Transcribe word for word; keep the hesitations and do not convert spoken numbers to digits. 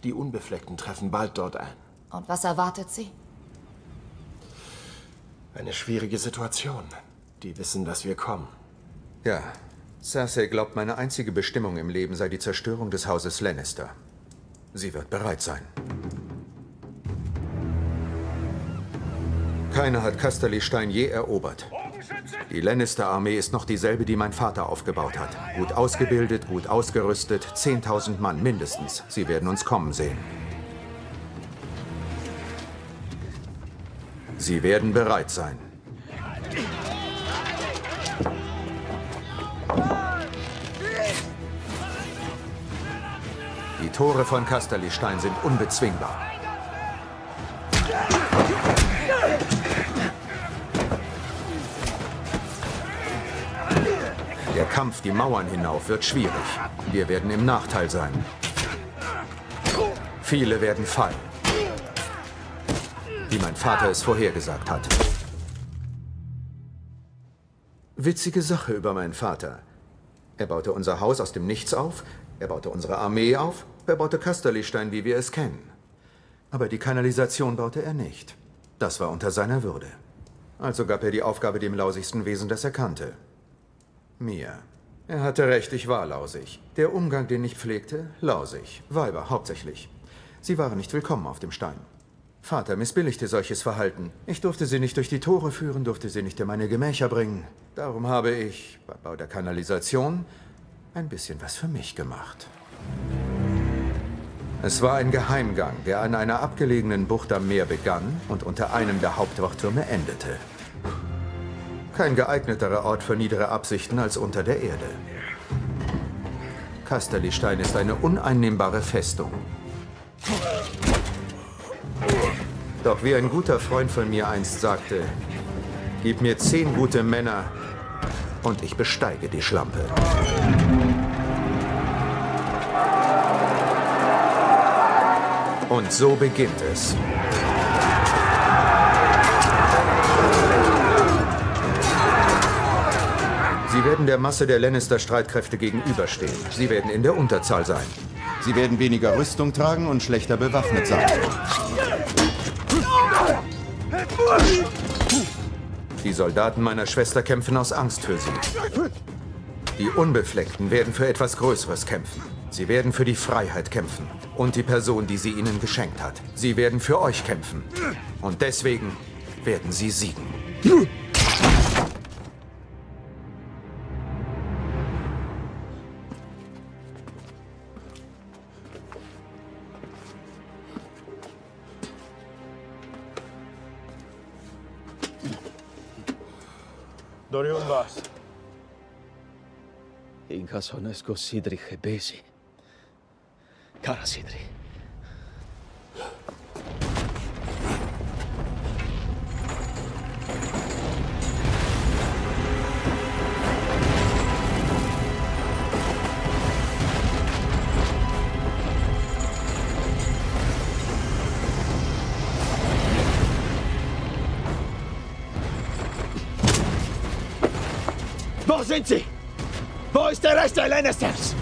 Die Unbefleckten treffen bald dort ein. Und was erwartet sie? Eine schwierige Situation. Die wissen, dass wir kommen. Ja, Cersei glaubt, meine einzige Bestimmung im Leben sei die Zerstörung des Hauses Lannister. Sie wird bereit sein. Keiner hat Casterly Stein je erobert. Die Lannister-Armee ist noch dieselbe, die mein Vater aufgebaut hat. Gut ausgebildet, gut ausgerüstet, zehntausend Mann mindestens. Sie werden uns kommen sehen. Sie werden bereit sein. Die Tore von Casterly Stein sind unbezwingbar. Der Kampf die Mauern hinauf wird schwierig. Wir werden im Nachteil sein. Viele werden fallen. Wie mein Vater es vorhergesagt hat. Witzige Sache über meinen Vater. Er baute unser Haus aus dem Nichts auf, er baute unsere Armee auf, er baute Casterly Stein, wie wir es kennen. Aber die Kanalisation baute er nicht. Das war unter seiner Würde. Also gab er die Aufgabe dem lausigsten Wesen, das er kannte. Mir. Er hatte recht, ich war lausig. Der Umgang, den ich pflegte, lausig. Weiber hauptsächlich. Sie waren nicht willkommen auf dem Stein. Vater missbilligte solches Verhalten. Ich durfte sie nicht durch die Tore führen, durfte sie nicht in meine Gemächer bringen. Darum habe ich, beim Bau der Kanalisation, ein bisschen was für mich gemacht. Es war ein Geheimgang, der an einer abgelegenen Bucht am Meer begann und unter einem der Hauptwachtürme endete. Kein geeigneterer Ort für niedere Absichten als unter der Erde. Casterly Stein ist eine uneinnehmbare Festung. Doch wie ein guter Freund von mir einst sagte, gib mir zehn gute Männer und ich besteige die Schlampe. Und so beginnt es. Sie werden der Masse der Lannister-Streitkräfte gegenüberstehen. Sie werden in der Unterzahl sein. Sie werden weniger Rüstung tragen und schlechter bewaffnet sein. Die Soldaten meiner Schwester kämpfen aus Angst für sie. Die Unbefleckten werden für etwas Größeres kämpfen. Sie werden für die Freiheit kämpfen und die Person, die sie ihnen geschenkt hat. Sie werden für euch kämpfen. Und deswegen werden sie siegen. Dorion vas. Inka sonesko Sidri Hebesi. Kara Sidri. Wo sind sie? Wo ist der Rest der Lannisters?